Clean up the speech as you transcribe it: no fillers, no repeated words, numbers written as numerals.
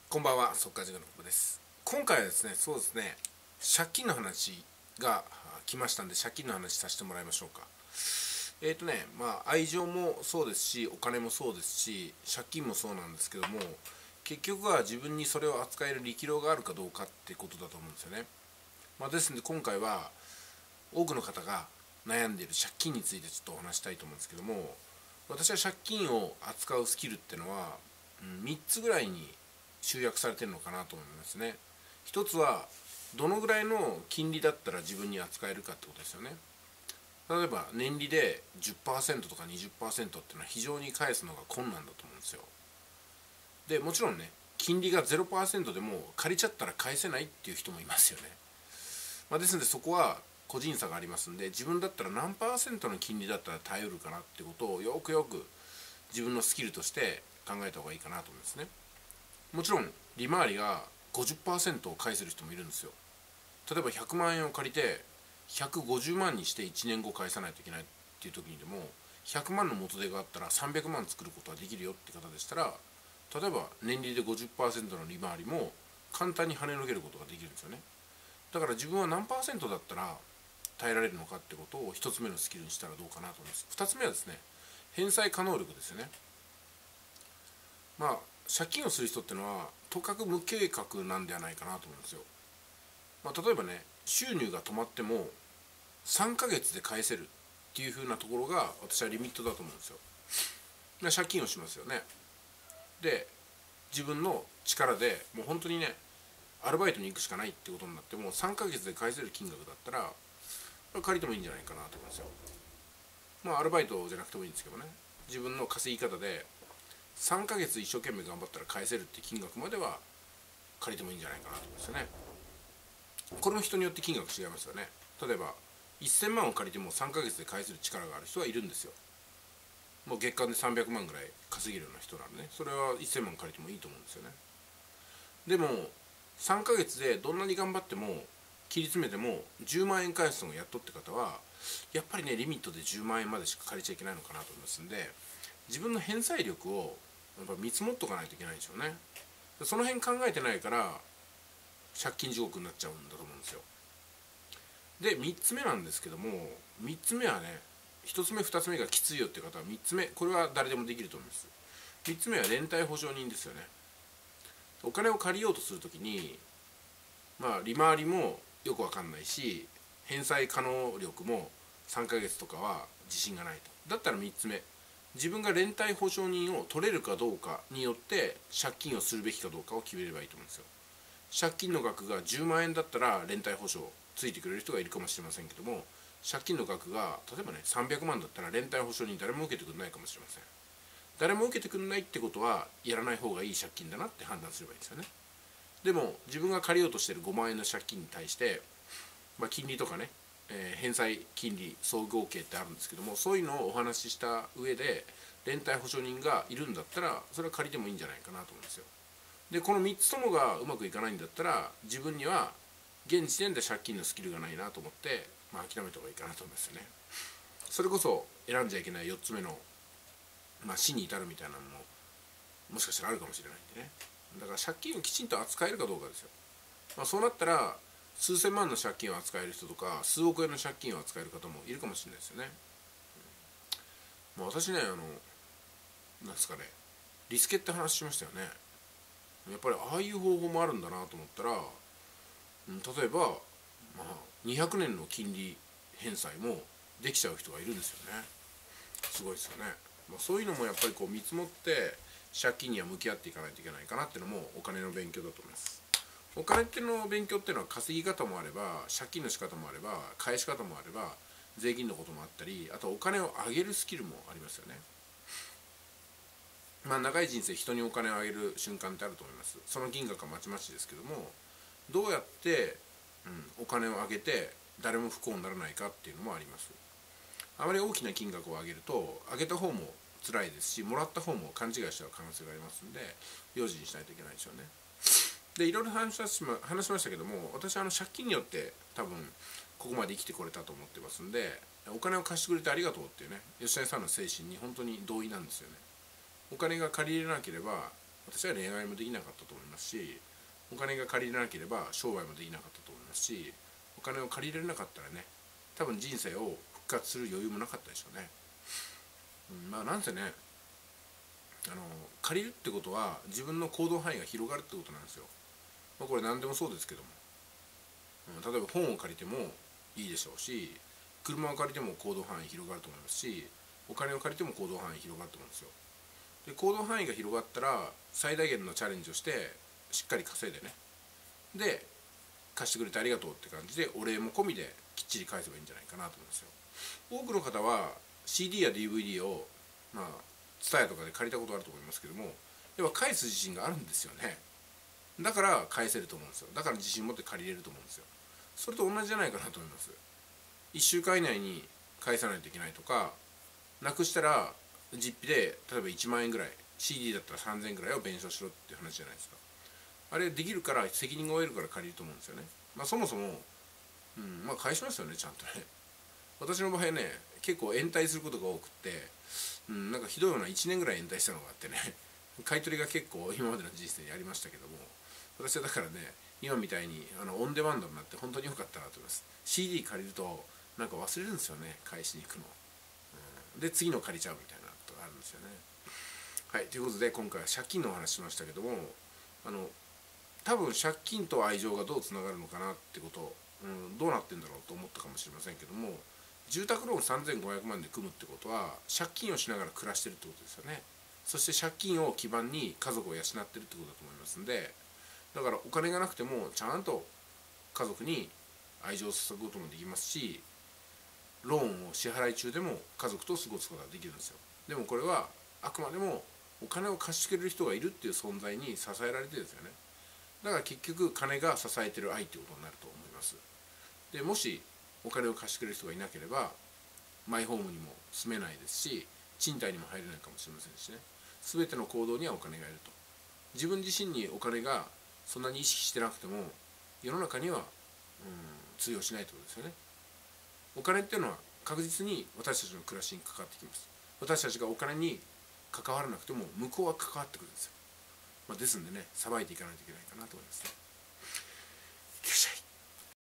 こんばんは、速稼塾の久保です。今回はですね、そうですね、借金の話が来ましたんで、借金の話させてもらいましょうか。愛情もそうですし、お金もそうですし、借金もそうなんですけども、結局は自分にそれを扱える力量があるかどうかってことだと思うんですよね。ですので今回は、多くの方が悩んでいる借金についてちょっとお話したいと思うんですけども、私は借金を扱うスキルっていうのは、3つぐらいに集約されてるのかなと思いますね。一つはどのぐらいの金利だったら自分に扱えるかってことですよね。例えば年利で 10% とか 20% っていうのは非常に返すのが困難だと思うんですよ。でもちろんね、金利が 0% でも借りちゃったら返せないっていう人もいますよね。ですのでそこは個人差がありますんで、自分だったら何パーセントの金利だったら耐えうるかなってことをよくよく自分のスキルとして考えた方がいいかなと思うんですね。もちろん利回りが 50% を返せる人もいるんですよ。例えば100万円を借りて150万にして1年後返さないといけないっていう時にでも、100万の元手があったら300万作ることはできるよって方でしたら、例えば年利で 50% の利回りも簡単に跳ねのけることができるんですよね。だから自分は何パーセントだったら耐えられるのかってことを一つ目のスキルにしたらどうかなと思います。二つ目はですね、返済可能力ですよね。借金をする人っていうのはとかく無計画なんではないかなと思うんですよ。例えばね、収入が止まっても3ヶ月で返せるっていう風なところが私はリミットだと思うんですよ。で借金をしますよね。で自分の力でもう本当にね、アルバイトに行くしかないってことになっても3ヶ月で返せる金額だったら借りてもいいんじゃないかなと思うんですよ。アルバイトじゃなくてもいいんですけどね、自分の稼ぎ方で3ヶ月一生懸命頑張ったら返せるって金額までは借りてもいいんじゃないかなと思うんですよね。これも人によって金額違いますよね。例えば1000万を借りても3ヶ月で返せる力がある人はいるんですよ。もう月間で300万ぐらい稼げるような人なんでね、それは1000万借りてもいいと思うんですよね。でも3ヶ月でどんなに頑張っても切り詰めても10万円返すのをやっとって方はやっぱりね、リミットで10万円までしか借りちゃいけないのかなと思いますんで、自分の返済力をやっぱ見積もっとかないといけないんでしょうね。その辺考えてないから借金地獄になっちゃうんだと思うんですよ。で3つ目なんですけども、3つ目はね、1つ目2つ目がきついよって方は3つ目、これは誰でもできると思います。3つ目は連帯保証人ですよね。お金を借りようとするときに利回りもよく分かんないし、返済可能力も3ヶ月とかは自信がないと。だったら3つ目、自分が連帯保証人を取れるかどうかによって借金をするべきかどうかを決めればいいと思うんですよ。借金の額が10万円だったら連帯保証ついてくれる人がいるかもしれませんけども、借金の額が例えばね300万だったら連帯保証人誰も受けてくれないかもしれません。誰も受けてくれないってことはやらない方がいい借金だなって判断すればいいんですよね。でも自分が借りようとしている5万円の借金に対して、金利とかね、返済金利総合計ってあるんですけども、そういうのをお話しした上で連帯保証人がいるんだったらそれは借りてもいいんじゃないかなと思うんですよ。でこの3つともがうまくいかないんだったら、自分には現時点で借金のスキルがないなと思って、諦めた方がいいかなと思いますよね。それこそ選んじゃいけない4つ目の、死に至るみたいなのももしかしたらあるかもしれないんでね。だから借金をきちんと扱えるかどうかですよ。そうなったら数千万の借金を扱える人とか数億円の借金を扱える方もいるかもしれないですよね。私ね、なんですかね、リスケって話しましたよね。やっぱりああいう方法もあるんだなと思ったら、例えば、200年の金利返済もできちゃう人がいるんですよね。すごいですよね。そういうのもやっぱりこう見積もって借金には向き合っていかないといけないかなっていうのもお金の勉強だと思います。お金っていうの勉強っていうのは稼ぎ方もあれば借金の仕方もあれば返し方もあれば税金のこともあったり、あとお金を上げるスキルもありますよね。長い人生人にお金をあげる瞬間ってあると思います。その金額はまちまちですけども、どうやって、お金をあげて誰も不幸にならないかっていうのもあります。あまり大きな金額をあげるとあげた方も辛いですし、もらった方も勘違いしちゃう可能性がありますんで、用心しないといけないでしょうね。でいろいろ話しましたけども、私は借金によって多分ここまで生きてこれたと思ってますんで、お金を貸してくれてありがとうっていうね、吉谷さんの精神に本当に同意なんですよね。お金が借りれなければ私は恋愛もできなかったと思いますし、お金が借りれなければ商売もできなかったと思いますし、お金を借りれなかったらね、多分人生を復活する余裕もなかったでしょうね。まあなんせね、借りるってことは自分の行動範囲が広がるってことなんですよ。これ何でもそうですけども、例えば本を借りてもいいでしょうし、車を借りても行動範囲広がると思いますし、お金を借りても行動範囲広がると思うんですよ。で行動範囲が広がったら最大限のチャレンジをしてしっかり稼いでね、で貸してくれてありがとうって感じでお礼も込みできっちり返せばいいんじゃないかなと思うんですよ。多くの方は CD や DVD をまあ TSUTAYA とかで借りたことあると思いますけども、やっぱ返す自信があるんですよね。だから返せると思うんですよ。だから自信持って借りれると思うんですよ。それと同じじゃないかなと思います。1週間以内に返さないといけないとか、なくしたら実費で例えば1万円ぐらい、 CD だったら3000円ぐらいを弁償しろっていう話じゃないですか。あれできるから責任が負えるから借りると思うんですよね。そもそも、返しますよねちゃんとね。私の場合ね結構延滞することが多くって、なんかひどいような1年ぐらい延滞したのがあってね、買い取りが結構今までの人生にありましたけども、私はだからね今みたいにオンデマンドになって本当に良かったなと思います。 CD 借りるとなんか忘れるんですよね、返しに行くの、で次の借りちゃうみたいなことがあるんですよね。はい、ということで今回は借金のお話しましたけども、多分借金と愛情がどうつながるのかなってことを、どうなってんだろうと思ったかもしれませんけども、住宅ローン3500万で組むってことは借金をしながら暮らしてるってことですよね。そして借金を基盤に家族を養ってるってことだと思いますんで、だからお金がなくてもちゃんと家族に愛情を注ぐこともできますし、ローンを支払い中でも家族と過ごすことができるんですよ。でもこれはあくまでもお金を貸してくれる人がいるっていう存在に支えられてるんですよね。だから結局金が支えてる愛ってことになると思います。でもしお金を貸してくれる人がいなければマイホームにも住めないですし、賃貸にも入れないかもしれませんしね。全ての行動にはお金がいると。自分自身にお金がそんなに意識してなくても世の中には、通用しないということですよね。お金っていうのは確実に私たちの暮らしに関わってきます。私たちがお金に関わらなくても向こうは関わってくるんですよ。ですんでね、さばいていかないといけないかなと思いますね。